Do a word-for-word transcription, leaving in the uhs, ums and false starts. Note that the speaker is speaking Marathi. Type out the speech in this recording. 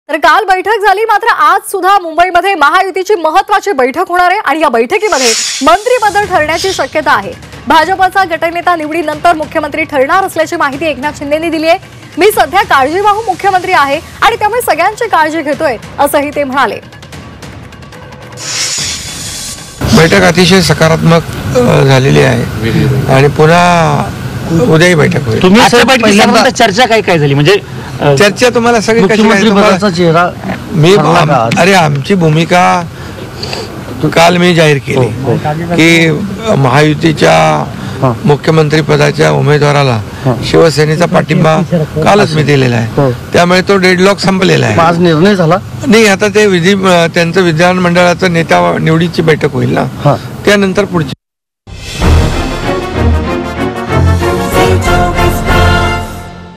तर काल बैठक झाली, मात्र आज सुद्धा मुंबईमध्ये महायुतीची महत्त्वाची बैठक होणार आहे आणि या बैठकीमध्ये मंत्रिपद ठरण्याची शक्यता आहे। भाजपचा गटनेता निवडीनंतर मुख्यमंत्री ठरणार असल्याची माहिती एकनाथ शिंदेंनी दिली आहे। मी सध्या काळजीवाहू मुख्यमंत्री आहे आणि त्यामुळे सगळ्यांची काळजी घेतोय असंही ते म्हणाले। बैठक अतिशय सकारात्मक झालेली आहे आणि पुन्हा उद्याही बैठक होईल। तुम्ही पहिल्यांदा चर्चा काय काय झाली, म्हणजे चर्चा तुम्हाला सगळी कशी काय चेहरा मी अरे आमची भूमिका काल मी जाहीर केली की महायुतीच्या मुख्यमंत्री पदाच्या उमेदवाराला शिवसेनेचा पाठिंबा कालच मी दिलेला आहे, त्यामुळे तो डेडलॉक संपलेला आहे। आज निर्णय झाला नाही, आता ते विधी त्यांचं विधानमंडळाचं नेता निवडीची बैठक होईल ना, त्यानंतर पुढची